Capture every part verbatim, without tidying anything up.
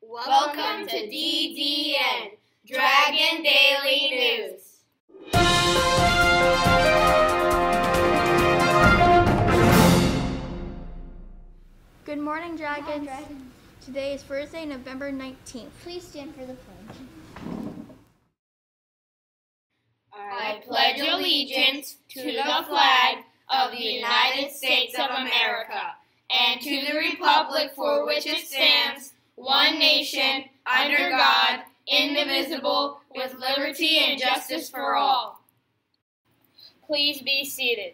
Welcome to D D N, Dragon Daily News. Good morning, Dragons. Dragons. Today is Thursday, November nineteenth. Please stand for the pledge. I pledge allegiance to the flag of the United States of America and to the republic for which it stands, one nation, under God, indivisible, with liberty and justice for all. Please be seated.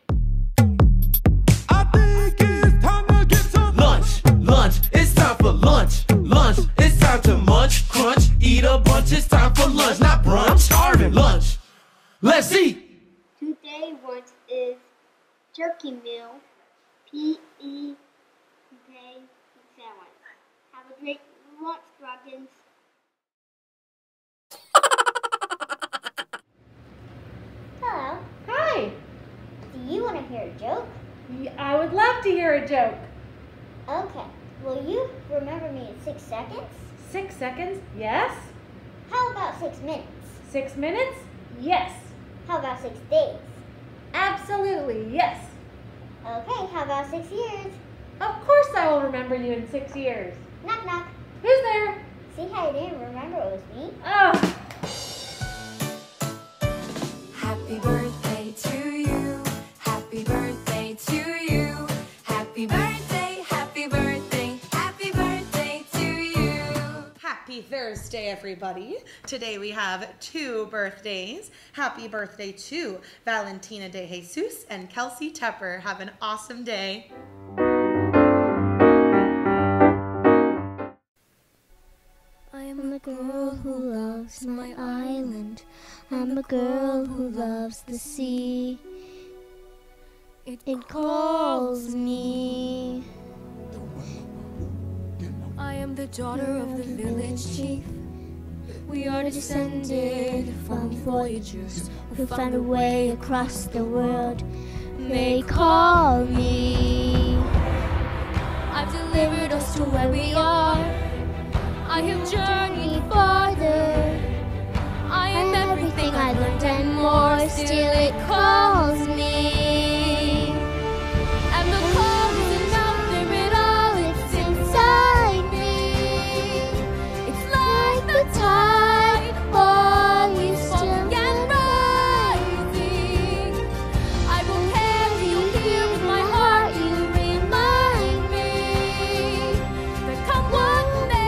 I think it's time to get some lunch. Lunch, it's time for lunch. Lunch, it's time to munch, crunch, eat a bunch. It's time for lunch, not brunch. I'm starving. Lunch, let's eat. Today what is turkey meal, P E Day sandwich. Have a great lunch, Dragons. Hello. Hi. Do you want to hear a joke? I would love to hear a joke. Okay. Will you remember me in six seconds? Six seconds? Yes. How about six minutes? Six minutes? Yes. How about six days? Absolutely, yes. Okay, how about six years? Of course I will remember you in six years. Knock knock. Who's there? See how you didn't remember it was me? Oh. Happy birthday to you. Happy birthday to you. Happy birthday, happy birthday, happy birthday to you. Happy Thursday, everybody. Today we have two birthdays. Happy birthday to Valentina de Jesus and Kelsey Tepper. Have an awesome day. I'm a girl who loves my island. I'm a girl who loves the sea. It, it calls me. I am the daughter of the village chief. We are descended from voyagers who found a way across the world. They call me. I've delivered us to where we are. I have journeyed farther. I am everything I learned and more. Still it calls me. And the call isn't out there at all. It's inside me. It's like the tide, always falling and rising. I will carry you here with my heart. You remind me that come one day.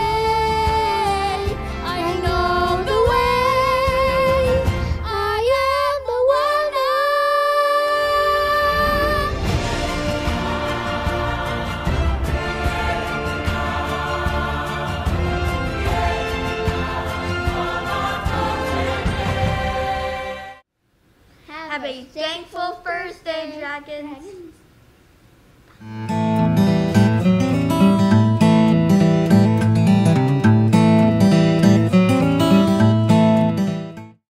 Have a thankful Thursday, Dragons.